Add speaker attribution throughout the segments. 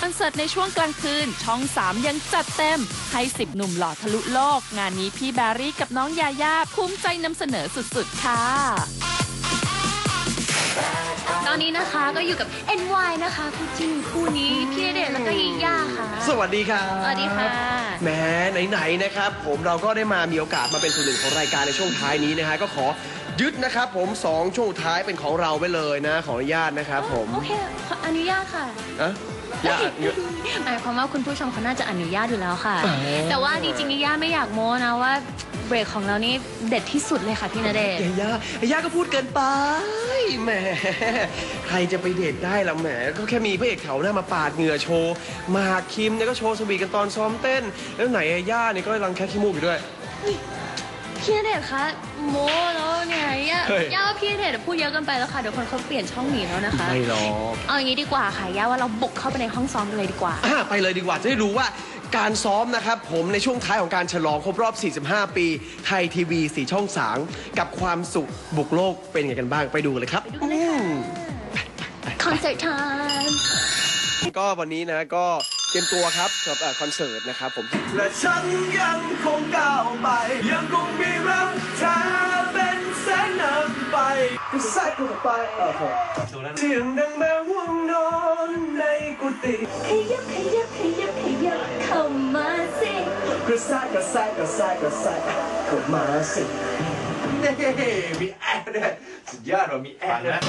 Speaker 1: อนเสิร์ตในช่วงกลางคืนช่อง3ยังจัดเต็มให้10หนุ่มหล่อทะลุโลกงานนี้พี่แบรี่กับน้องยาย่าภูมิใจนำเสนอสุดๆค่ะ
Speaker 2: ตอนนี้นะคะก็อยู่กับ NY นะคะคู่จิ้นคู่นี้พี่ณเดชน์แล้วก็ยิย่าค่ะ
Speaker 3: สวัสดีครับ
Speaker 2: สวัสดีค่ะ
Speaker 3: แหมไหนๆนะครับผมเราก็ได้มีโอกาสมาเป็นส่วนหนึ่งของรายการในช่วงท้ายนี้นะฮะก็ขอยึดนะครับผม2ช่วงท้ายเป็นของเราไปเลยนะขออนุญาตนะครับผม
Speaker 2: โอเคอนุญาตค่ะ
Speaker 3: ย่า
Speaker 2: หมายความว่าคุณผู้ชมเขาน่าจะอนุญาตอยู่แล้วค่ะแต่ว่าจริงๆย่าไม่อยากโม้นะว่าเบรกของเรานี่เด็ดที่สุดเลยค่ะพี่ณเดชน์
Speaker 3: ย่าก็พูดเกินไปแหมใครจะไปเดทได้ล่ะแหมก็แค่มีพระเอกแถวหน้ามาปาดเหงื่อโชว์มาคิมเนี่ยก็โชว์สวีทกันตอนซ้อมเต้นแล้วไหนย่าเนี่ยก็กำลังแค่ขี้มูกอยู่ด้วย
Speaker 2: พี่ณเดชน์คะโม้แล้วเนี่ยย่าว่าพี่ณเดชน์พูดเยอะเกินไปแล้วค่ะเดี๋ยวคนเขาเปลี่ยนช่องหนีแล้วนะคะ
Speaker 3: ไม่หรอก
Speaker 2: เอาอย่างนี้ดีกว่าค่ะย่าว่าเราบุกเข้าไปในห้องซ้อมกันเลยดีกว่า
Speaker 3: ไปเลยดีกว่าจะได้รู้ว่าการซ้อมนะครับผมในช่วงท้ายของการฉลองครบรอบ 45 ปีไทยทีวี4 ช่อง 3กับความสุขบุกโลกเป็นยังไงกันบ้างไปดูกันเลยครับ
Speaker 2: คอนเสิร์ตไทม์
Speaker 3: ก็วันนี้นะก็เตรียมตัวครับสำหรับคอนเสิร์ตนะครับผมและฉันยังคงก้าวไปยังคงมีรักเธอเป็นแสงนำไปก็แสกไปเสียงดังแม้ว่างนอนในกุฏิ
Speaker 2: ขยับเข้ามาสิ
Speaker 3: ก็แสกเข้ามาสินี่มีแอดเนี่ยสุดยอดว่ะมีแอดนะ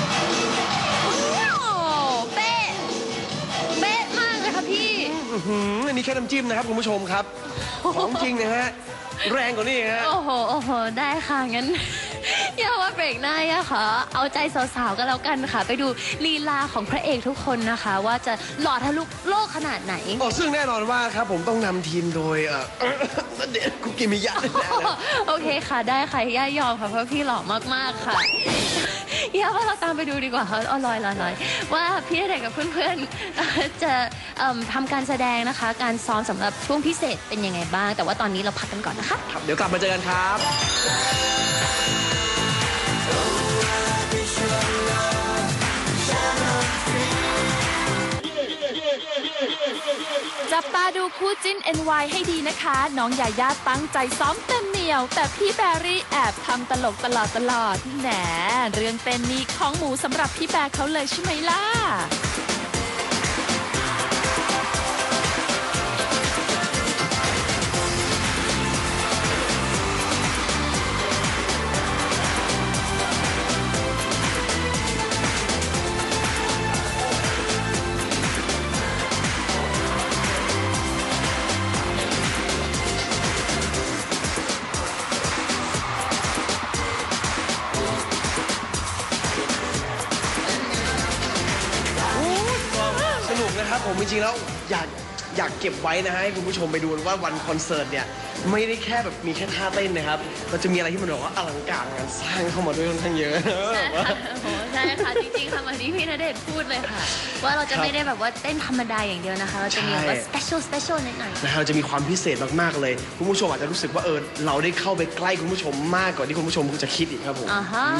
Speaker 2: เป๊ะมากเลยค่ะพี่
Speaker 3: อันนี้แค่น้ำจิ้มนะครับคุณผู้ชมครับของจริงนะฮะแรงกว่านี้ฮะ
Speaker 2: โอ้โหได้ค่ะงั้นอย่าว่าเบรกหน้าย่าขอเอาใจสาวๆก็แล้วกันค่ะไปดูลีลาของพระเอกทุกคนนะคะว่าจะหล่อทะลุโลกขนาดไหน
Speaker 3: ซึ่งแน่นอนว่าครับผมต้องนำทีมโดยเด็กกุกิมิยะแน่เลย
Speaker 2: โอเคค่ะได้ค่ะย่ายอมค่ะเพราะพี่หล่อมากๆค่ะย่าว่าเราตามไปดูดีกว่าค่ะลอยว่าพี่ณเดชน์กับเพื่อนๆจะทำการแสดงนะคะการซ้อมสำหรับช่วงพิเศษเป็นยังไงบ้างแต่ว่าตอนนี้เราพักกันก่อนนะคะ
Speaker 3: เดี๋ยวกลับมาเจอกันครับ
Speaker 1: จับตาดูคู่จิ้น NY ให้ดีนะคะน้องยาย่าตั้งใจซ้อมเต็มเหนียวแต่พี่แบรี่แอบทำตลกตลอดแหมเรื่องเต้นนี้ของหมูสำหรับพี่แบร์เขาเลยใช่ไหมล่ะ
Speaker 3: นะครับผมจริงๆแล้วอยากเก็บไว้นะฮะให้คุณผู้ชมไปดูว่าวันคอนเสิร์ตเนี่ยไม่ได้แค่แบบมีแค่ท่าเต้นนะครับมันจะมีอะไรที่มันบอกว่าอลังการงานสร้างเข้ามาด้วยค่อนข้างเยอะ
Speaker 2: ใช่ค่ะจริงๆค่ะเหมือนที่พี่ณเดชน์พูดเลยค่ะว่าเราจะไม่ได้แบบว่าเต้นธรรมดาอย่างเดียวนะคะเราจะมีแบบว่า special นิดหน่อย
Speaker 3: เราจะมีความพิเศษมากๆเลยคุณผู้ชมอาจจะรู้สึกว่าเราได้เข้าไปใกล้คุณผู้ชมมากกว่าที่คุณผู้ชมจะคิดอีกครับผม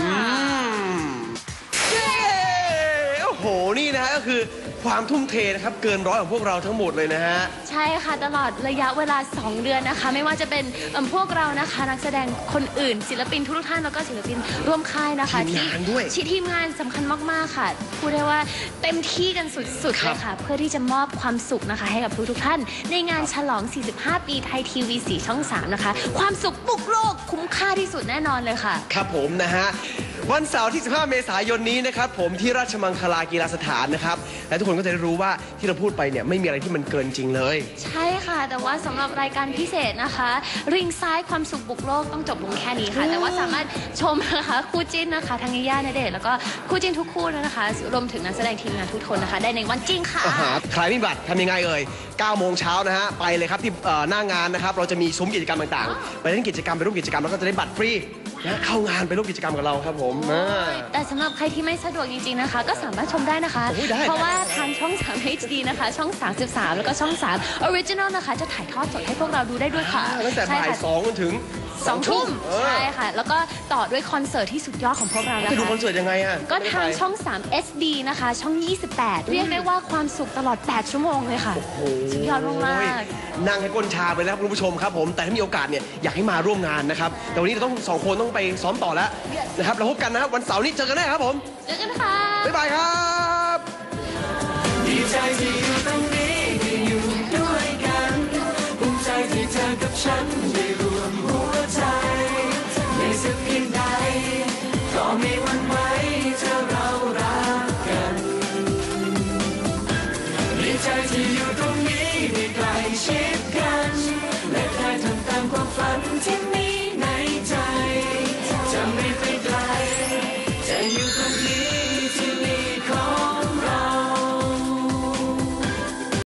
Speaker 3: โอ้โหนี่นะฮะก็คือความทุ่มเทนะครับเกินร้อยของพวกเราทั้งหมดเลยนะฮะ
Speaker 2: ใช่ค่ะตลอดระยะเวลา2 เดือนนะคะไม่ว่าจะเป็นพวกเรานะคะนักแสดงคนอื่นศิลปินทุกท่านแล้วก็ศิลปินร่วมค่ายนะคะทีมงานสำคัญมากๆค่ะพูดได้ว่าเต็มที่กันสุดๆเลยค่ะเพื่อที่จะมอบความสุขนะคะให้กับทุกท่านในงานฉลอง45 ปีไทยทีวี4 ช่อง 3นะคะความสุขบุกโลกคุ้มค่าที่สุดแน่นอนเลยค่ะ
Speaker 3: ครับผมนะฮะวันเสาร์ที่15 เมษายนนี้นะครับผมที่ราชมังคลากีฬาสถานนะครับและทุกคนก็จะได้รู้ว่าที่เราพูดไปเนี่ยไม่มีอะไรที่มันเกินจริงเลย
Speaker 2: ใช่ค่ะแต่ว่าสำหรับรายการพิเศษนะคะริงซ้ายความสุขบุกโลกต้องจบลงแค่นี้ค่ะแต่ว่าสามารถชมนะคะคู่จิ้นนะคะทั้งย่าณเดชน์แล้วก็คู่จิ้นทุกคู่นะคะรวมถึงนักแสดงทีมงานทุกคนนะคะได้ในวันจริงค่ะ
Speaker 3: ใครไม่บัตรทำยังไง9 โมงเช้านะฮะไปเลยครับที่หน้างานนะครับเราจะมีซุ้มกิจกรรมต่างๆไปเล่นกิจกรรมไปร่วมกิจกรรมแล้วก็จะได้บัตรฟรีนะเข้างานไปร่วมกิจกรรมกับเราครับผม
Speaker 2: แต่สำหรับใครที่ไม่สะดวกจริงๆนะคะก็สามารถชมได้นะคะเพราะว่าทางช่อง3 HD นะคะช่อง33แล้วก็ช่อง3 Original นะคะจะถ่ายทอดสดให้พวกเราดูได้ด้วยค่ะ
Speaker 3: ตั้งแต่บ่าย2 จนถึง
Speaker 2: 2 ทุ่มใช่ค่ะแล้วก็ต่อด้วยคอนเสิร์ตที่สุดยอดของพวกเรานะคะ
Speaker 3: ไปดูคอนเสิร์ตยังไงอะ
Speaker 2: ก็ทางช่อง 3 SD นะคะ ช่อง 28 เรียกได้ว่าความสุขตลอด 8 ชั่วโมงเลยค่ะ สุดยอดมากๆ
Speaker 3: นั่งให้ก้นชาไปแล้วคุณผู้ชมครับผมแต่ถ้ามีโอกาสเนี่ยอยากให้มาร่วมงานนะครับแต่วันนี้เราต้อง2 คนต้องไปซ้อมต่อแล้วนะครับเราพบกันนะครับวันเสาร์นี้เจอกันแน่ครับผม
Speaker 2: เจอกันค่ะ
Speaker 3: บ๊ายบายครับดีใจที่อยู่ตรงนี้ได้อยู่ด้วยกันภูมิใจที่เธอกับฉันได้รวมหัวใจในสัก